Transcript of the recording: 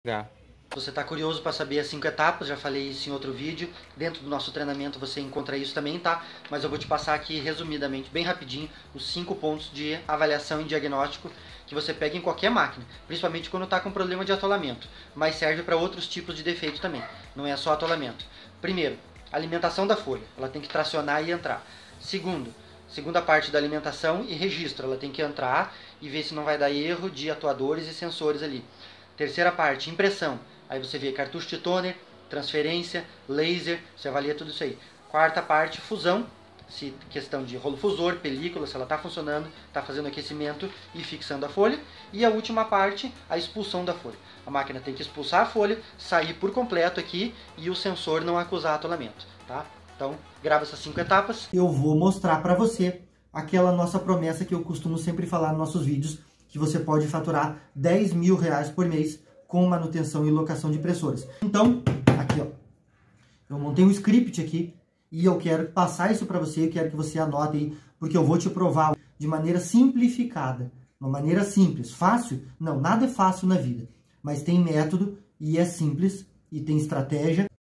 Se você está curioso para saber as 5 etapas, já falei isso em outro vídeo. Dentro do nosso treinamento você encontra isso também, tá? Mas eu vou te passar aqui resumidamente, bem rapidinho, os 5 pontos de avaliação e diagnóstico que você pega em qualquer máquina, principalmente quando está com problema de atolamento, mas serve para outros tipos de defeito também, não é só atolamento. Primeiro, alimentação da folha, ela tem que tracionar e entrar. Segunda parte da alimentação e registro, ela tem que entrar e ver se não vai dar erro de atuadores e sensores ali. Terceira parte, impressão. Aí você vê cartucho de toner, transferência, laser, você avalia tudo isso aí. Quarta parte, fusão, se questão de rolo fusor, película, se ela está funcionando, está fazendo aquecimento e fixando a folha. E a última parte, a expulsão da folha. A máquina tem que expulsar a folha, sair por completo aqui e o sensor não acusar atolamento, tá? Então, grava essas 5 etapas. Eu vou mostrar para você aquela nossa promessa que eu costumo sempre falar nos nossos vídeos, que você pode faturar R$10.000 por mês com manutenção e locação de impressoras. Então, aqui ó, eu montei um script aqui e eu quero passar isso para você, eu quero que você anote aí, porque eu vou te provar de maneira simplificada, uma maneira simples. Fácil? Não, nada é fácil na vida, mas tem método e é simples e tem estratégia